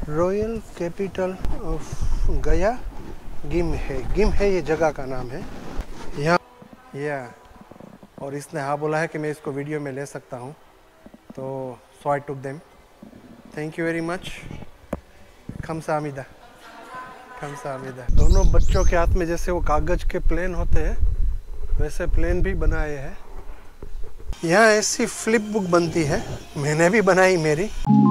Royal capital of गया गिम है ये जगह का नाम है यहाँ। और इसने हाँ बोला है कि मैं इसको वीडियो में ले सकता हूँ, तो so I took them. Thank you very much. खमसामिदा। दोनों बच्चों के हाथ में जैसे वो कागज के प्लेन होते हैं वैसे प्लेन भी बनाए हैं। यहाँ ऐसी फ्लिप बुक बनती है, मैंने भी बनाई मेरी।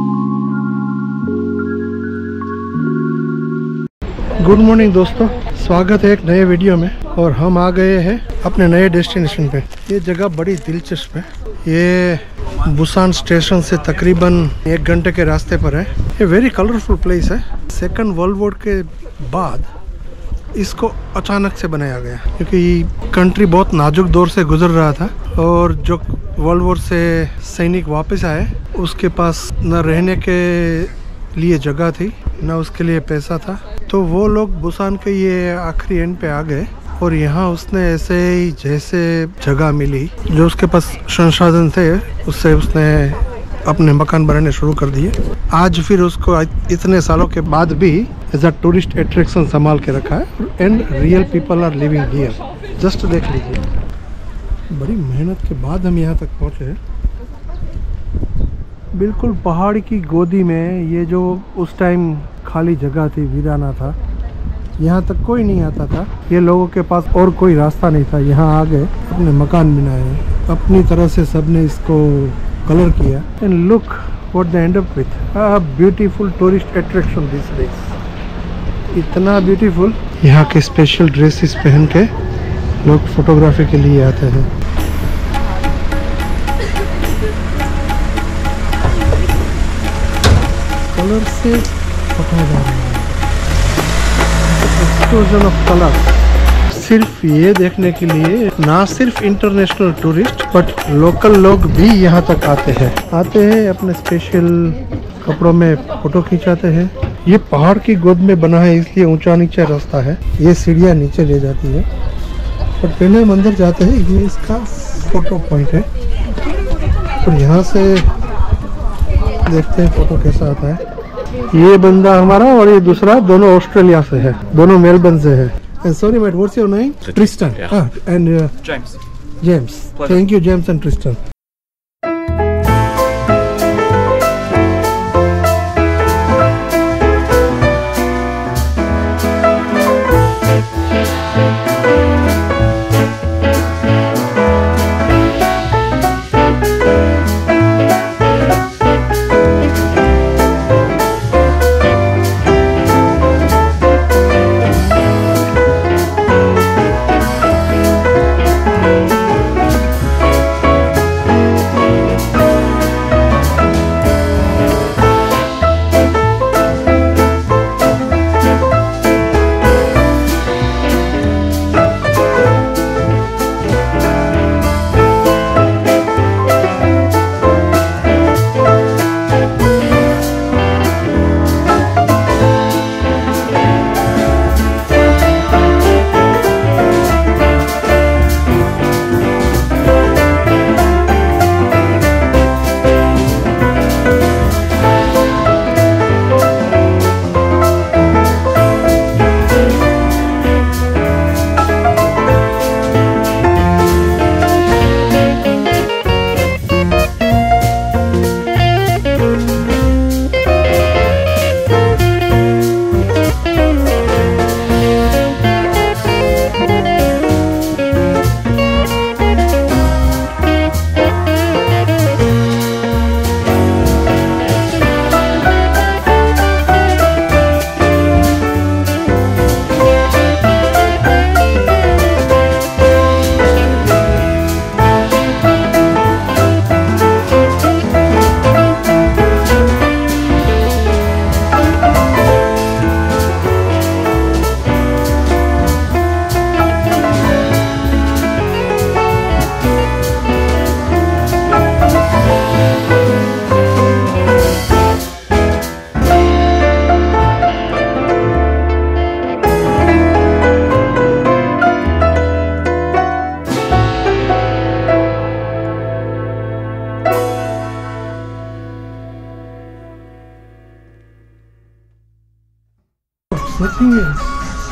गुड मॉर्निंग दोस्तों, स्वागत है एक नए वीडियो में। और हम आ गए हैं अपने नए डेस्टिनेशन पे। ये जगह बड़ी दिलचस्प है। ये बुसान स्टेशन से तकरीबन 1 घंटे के रास्ते पर है। ये वेरी कलरफुल प्लेस है। सेकंड वर्ल्ड वॉर के बाद इसको अचानक से बनाया गया, क्योंकि कंट्री बहुत नाजुक दौर से गुजर रहा था और जो वर्ल्ड वॉर से सैनिक वापस आए उसके पास न रहने के लिए जगह थी न उसके लिए पैसा था, तो वो लोग बुसान के ये आखिरी एंड पे आ गए और यहाँ उसने ऐसे ही जैसे जगह मिली जो उसके पास संसाधन थे उससे उसने अपने मकान बनाने शुरू कर दिए। आज फिर उसको इतने सालों के बाद भी एज अ टूरिस्ट अट्रैक्शन संभाल के रखा है and real people are living here. Just देख लीजिए, बड़ी मेहनत के बाद हम यहाँ तक पहुँचे हैं। बिल्कुल पहाड़ की गोदी में ये जो उस टाइम खाली जगह थी, वीराना था, यहाँ तक कोई नहीं आता था। ये लोगों के पास और कोई रास्ता नहीं था, यहाँ आ गए, अपने मकान बनाए, अपनी तरह से सबने इसको कलर किया। And look what they end up with a beautiful tourist attraction this place. इतना ब्यूटीफुल। यहाँ के स्पेशल ड्रेसेस पहन के लोग फोटोग्राफी के लिए आते हैं। कलर से पता जा रहा है, एक्सप्लोजन ऑफ कलर। सिर्फ ये देखने के लिए ना सिर्फ इंटरनेशनल टूरिस्ट बट लोकल लोग भी यहाँ तक आते हैं अपने स्पेशल कपड़ों में फोटो खिंचाते हैं। ये पहाड़ की गोद में बना है इसलिए ऊंचा नीचा रास्ता है। ये सीढ़ियाँ नीचे ले जाती है, बट पहले हम अंदर जाते हैं। ये इसका फोटो पॉइंट है और यहाँ से देखते हैं फोटो कैसा आता है। ये बंदा हमारा और ये दूसरा दोनों ऑस्ट्रेलिया से है, दोनों मेलबर्न से है। And sorry mate, what's your name? Tristan. Yeah. And James. Pleasure. Thank you James and Tristan. nothing else.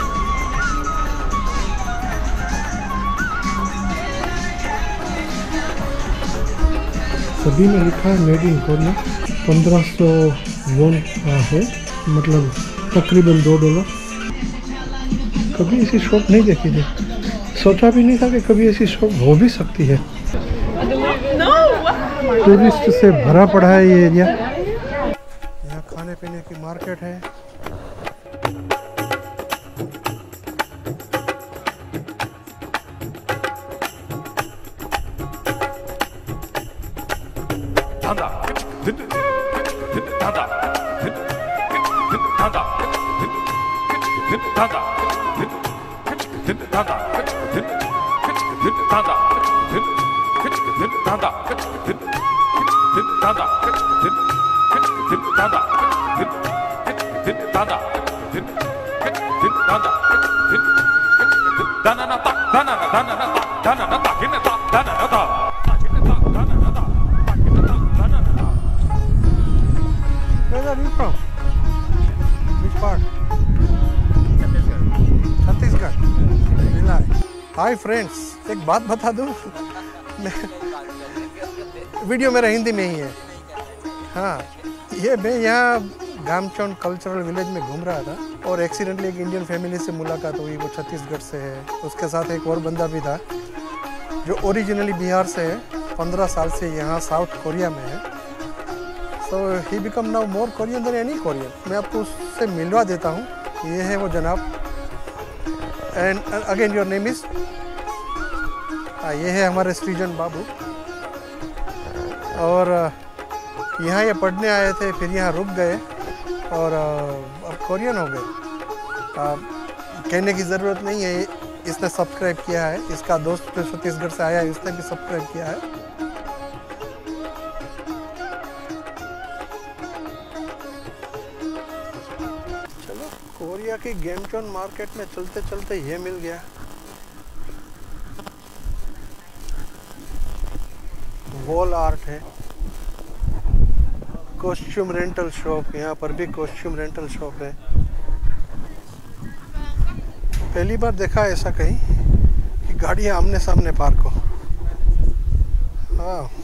सभी में लिखा है मेड इन कोरिया। 1500 वॉन है, मतलब तकरीबन $2। कभी ऐसी शॉप नहीं देखी थी, सोचा भी नहीं था कि कभी ऐसी शॉप हो भी सकती है। टूरिस्ट से भरा पड़ा है ये एरिया। यहाँ खाने पीने की मार्केट है। Where are you from? Which part? Chhattisgarh. Hi friends, एक बात बता दूं, वीडियो मेरा हिंदी में ही है। हाँ, ये मैं यहाँ गामचौन कल्चरल विलेज में घूम रहा था और एक्सीडेंटली एक इंडियन फैमिली से मुलाकात हुई। वो छत्तीसगढ़ से है, उसके साथ एक और बंदा भी था जो ओरिजिनली बिहार से है, 15 साल से यहाँ साउथ कोरिया में है। So he become now more Korean than any Korean. मैं आपको उससे मिलवा देता हूँ। ये है वो जनाब। And again your name is? ये है हमारे सृजन बाबू। और यहाँ ये पढ़ने आए थे, फिर यहाँ रुक गए और अब कोरियन हो गए। कहने की ज़रूरत नहीं है, इसने सब्सक्राइब किया है। इसका दोस्त जो छत्तीसगढ़ से आया है, इसने भी सब्सक्राइब किया है। चलो, कोरिया की गेमचोन मार्केट में चलते चलते ये मिल गया। वॉल आर्ट है, कॉस्ट्यूम रेंटल शॉप, यहाँ पर भी कॉस्ट्यूम रेंटल शॉप है। पहली बार देखा ऐसा कहीं कि गाड़ियाँ आमने सामने पार्क हो। हाँ,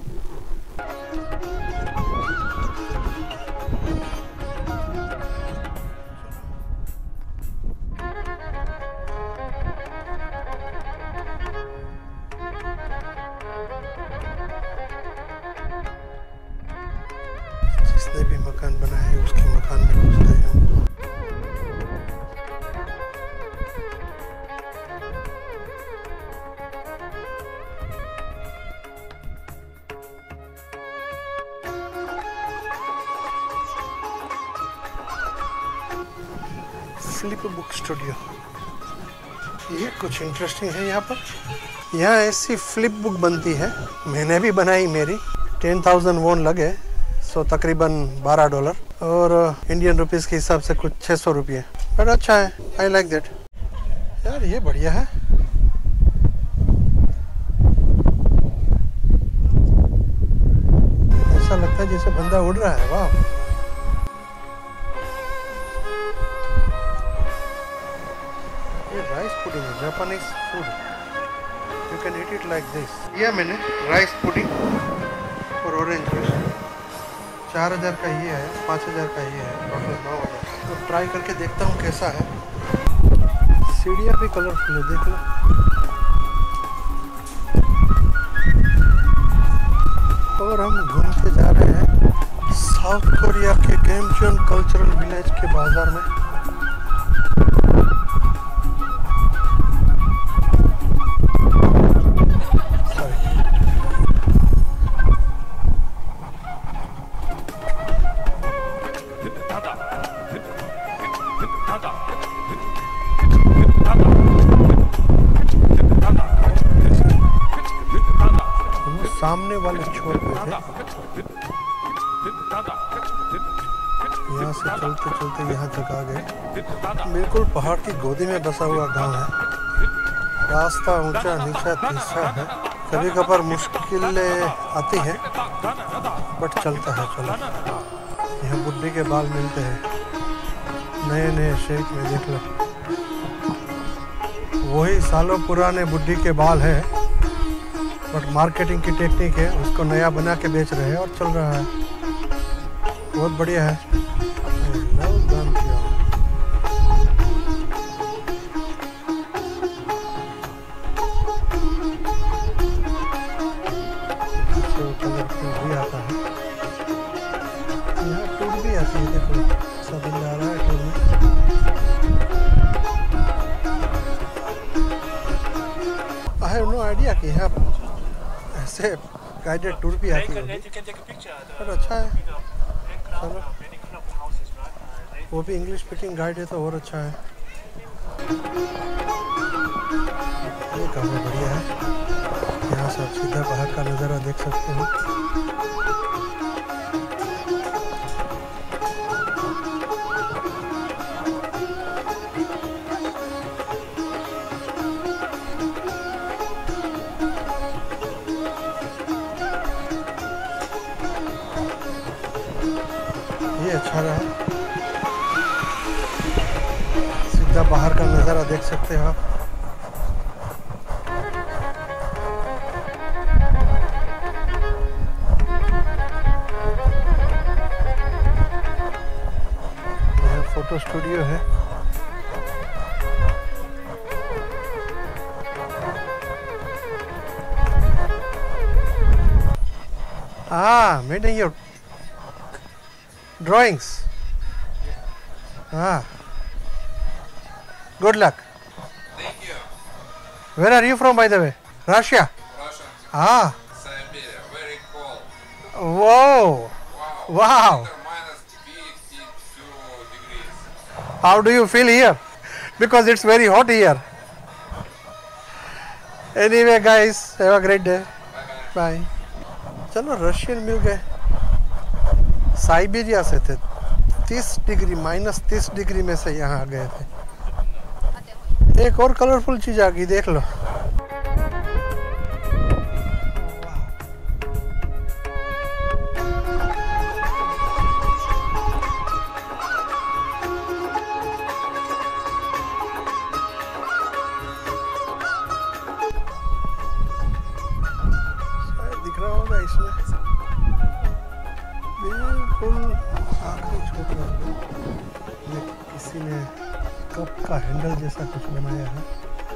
जिसने भी मकान बनाया है उसके मकान में घुस गए हम। फ्लिप बुक स्टूडियो, ये कुछ इंटरेस्टिंग है। यहाँ पर यहाँ ऐसी फ्लिप बुक बनती है, मैंने भी बनाई। मेरी 10,000 वॉन लगे, सो तकरीबन $12 और इंडियन रुपीस के हिसाब से कुछ 600 रुपये। बट अच्छा है, आई लाइक दैट। यार ये बढ़िया है। ऐसा लगता है जैसे बंदा उड़ रहा है। वाह, rice pudding, Japanese food, you can eat it like this. ये मैंने राइस पुडिंग और ऑरेंज जूस। 4000 का ये है, 5000 का ये है, टोटल 9000। तो ट्राई करके देखता हूँ कैसा है। सीढ़ियाँ भी कलरफुल है, देख लो। और हम घूमते जा रहे हैं साउथ कोरिया के गेमचोन कल्चरल विलेज के बाजार में। सामने वाले छोर पे थे। यहाँ से चलते चलते यहाँ तक आ गए। बिल्कुल पहाड़ की गोदी में बसा हुआ गांव है। रास्ता ऊंचा नीचा तीसरा है, कभी कभार मुश्किलें आती हैं बट चलता है। चलो, यहाँ बुड्ढे के बाल मिलते हैं। नए नए शेप में देख लो, वही सालों पुराने बुड्ढी के बाल है, बट मार्केटिंग की टेक्निक है, उसको नया बना के बेच रहे हैं और चल रहा है। बहुत बढ़िया है। भी आता है, यहाँ टूर भी आती है। देखो सब आ रहा है टूर में। आई हैव नो आइडिया कि यहाँ ऐसे गाइडेड टूर भी आती है, पर अच्छा है। चलो, वो भी इंग्लिश स्पीकिंग गाइड है तो और अच्छा है। ये काफ़ी बढ़िया है। यहाँ से आप सीधा बाहर का नज़ारा देख सकते हो। ये अच्छा रहा, सीधा बाहर का नज़ारा देख सकते हो आप। फोटो स्टूडियो है। Made your drawings. Good luck. Thank you. Where are you from, by the way? Russia. Russia. Siberia. Very cold. Whoa. Wow. Minus 52 degrees. How do you feel here? Because it's very hot here. Anyway, guys, have a great day. Bye. Bye. चलो, Russian मिल गए। Siberia से थे, 30 degree -30 degree में से यहाँ आ गए थे। एक और कलरफुल चीज आ गई, देख लो। दिख रहा होगा इसमें, बिल्कुल आखिरी छोटा ये किसी ने कप का हैंडल जैसा कुछ बनाया है।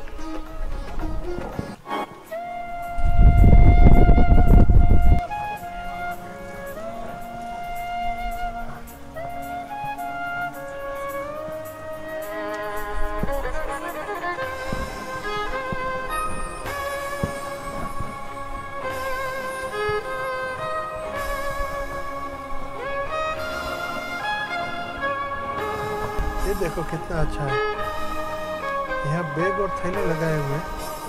ये देखो कितना अच्छा है। यहाँ बैग और थैले लगाए हुए,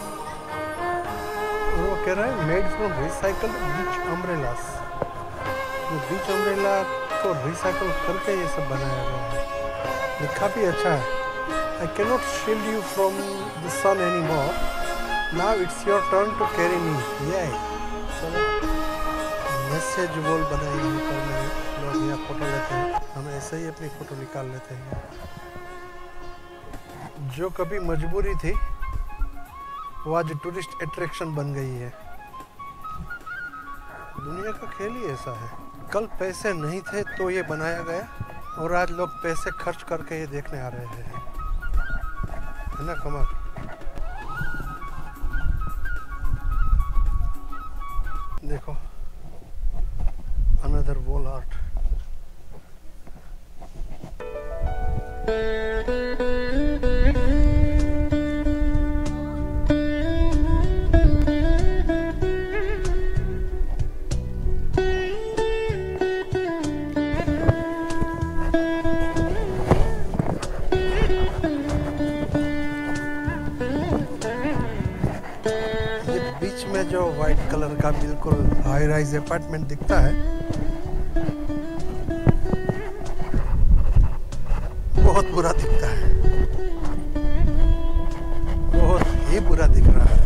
और वो कह रहा है made from recycled beach umbrellas. जो बीच अम्ब्रेला को रिसाइकल करके ये सब बनाया गया है। लिखा भी अच्छा है, I can not shield you from the sun any more, now it's your turn to carry me. ये चलो, मैसेज वॉल बनाई हुई पर लोग यहाँ फोटो लेते हैं, हम ऐसे ही अपनी फोटो निकाल लेते हैं। जो कभी मजबूरी थी वो आज टूरिस्ट अट्रैक्शन बन गई है। दुनिया का खेल ही ऐसा है, कल पैसे नहीं थे तो ये बनाया गया, और आज लोग पैसे खर्च करके ये देखने आ रहे हैं, है ना कमाल। देखो, अनदर वॉल आर्ट। बीच में जो व्हाइट कलर का बिल्कुल हाई राइज अपार्टमेंट दिखता है, बहुत बुरा दिखता है, बहुत ही बुरा दिख रहा है।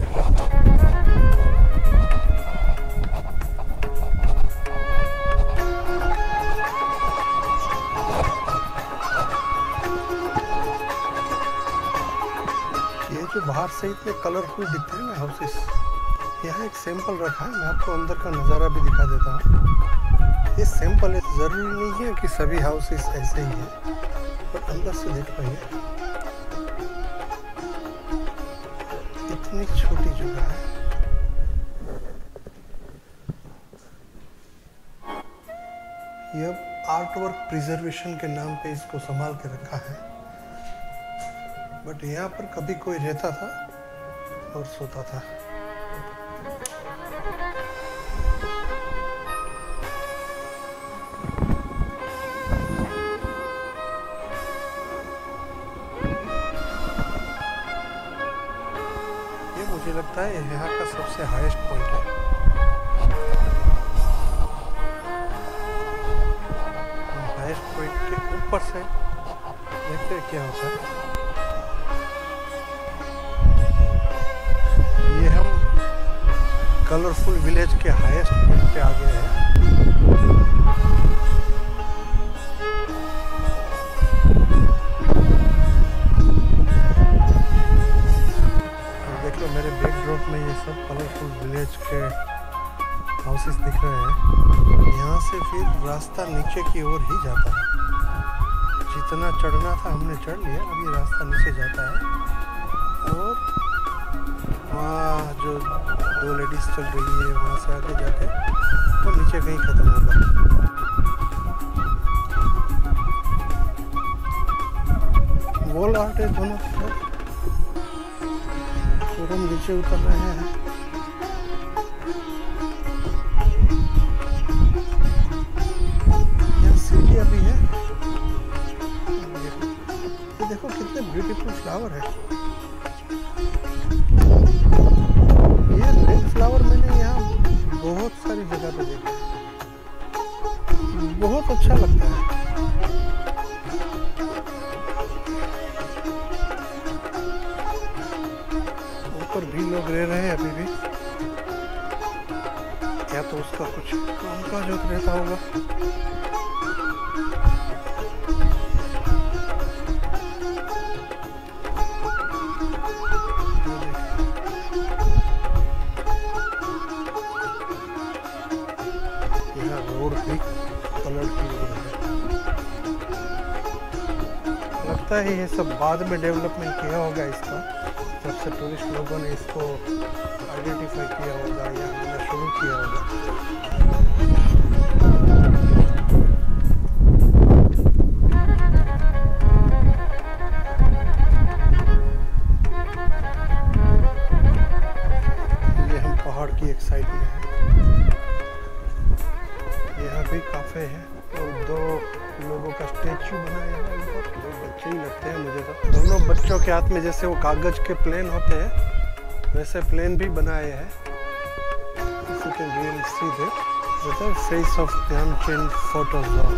जो बाहर से इतने कलरफुल दिखते हैं ना हाउसेस, यहाँ एक सैंपल रखा है। मैं आपको अंदर का नज़ारा भी दिखा देता हूँ। ये सैंपल है, ज़रूरी नहीं है कि सभी हाउसेस ऐसे ही हैं, पर अंदर से देख पाइए इतनी छोटी जगह है। ये आर्ट वर्क प्रिजर्वेशन के नाम पे इसको संभाल के रखा है, बट यहाँ पर कभी कोई रहता था और सोता था। ये मुझे लगता है यहाँ का सबसे हाईएस्ट पॉइंट है। हाईएस्ट पॉइंट के ऊपर से देखते हैं क्या होता है। ये हम कलरफुल विलेज के हाईएस्ट पॉइंट पे आ गए हैं। देख लो मेरे बैकड्रॉप में ये सब कलरफुल विलेज के हाउसेस दिख रहे हैं। यहाँ से फिर रास्ता नीचे की ओर ही जाता है। जितना चढ़ना था हमने चढ़ लिया, अब ये रास्ता नीचे जाता है और वहाँ जो दो लेडीज चल रही है वहाँ से आगे जाके वो नीचे कहीं ख़त्म होगा। वॉल आर्ट है दोनों तरफ। तो हम नीचे उतर रहे हैं। यहाँ सीढ़ियाँ भी है। ये देखो कितने ब्यूटीफुल फ्लावर है। ये रेड फ्लावर मैंने यहाँ बहुत सारी जगह पे देखा, बहुत अच्छा लगता है। ऊपर भी लोग रह रहे हैं अभी भी, या तो उसका कुछ काम काज रहता होगा। रोड भी कलर की रोड है। लगता है ये सब बाद में डेवलपमेंट किया होगा इसका, जब से टूरिस्ट लोगों ने इसको आइडेंटिफाई किया होगा या हमने शुरू किया होगा। ये हम पहाड़ की एक साइड में हैं। यहाँ भी काफे है और दो लोगों का स्टेचू बनाया है। दो बच्चे ही लगते हैं मुझे तो। दोनों बच्चों के हाथ में जैसे वो कागज के प्लेन होते हैं वैसे प्लेन भी बनाए हैं। You can really see that with the face of Dhyanchand's photo zone.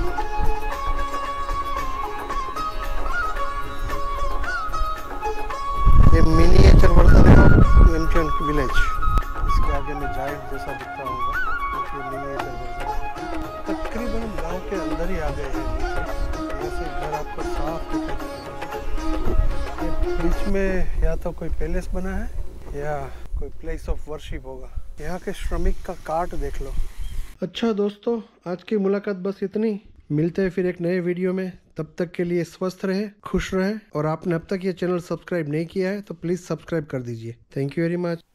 ये मिनिएचर वर्जन है ध्यानचंद विलेज। इसके आगे में जाइंट जैसा दिखता होगा, ये मिनिएचर वर्जन। तकरीबन हम गांव के अंदर ही आ गए हैं। नीचे ऐसे घर आपको साफ दिखाई देगा। बीच में या तो कोई पैलेस बना है या कोई प्लेस ऑफ वर्शिप होगा। यहाँ के श्रमिक का कार्ट देख लो। अच्छा दोस्तों, आज की मुलाकात बस इतनी। मिलते हैं फिर एक नए वीडियो में। तब तक के लिए स्वस्थ रहे, खुश रहे, और आपने अब तक ये चैनल सब्सक्राइब नहीं किया है तो प्लीज़ सब्सक्राइब कर दीजिए। Thank you very much.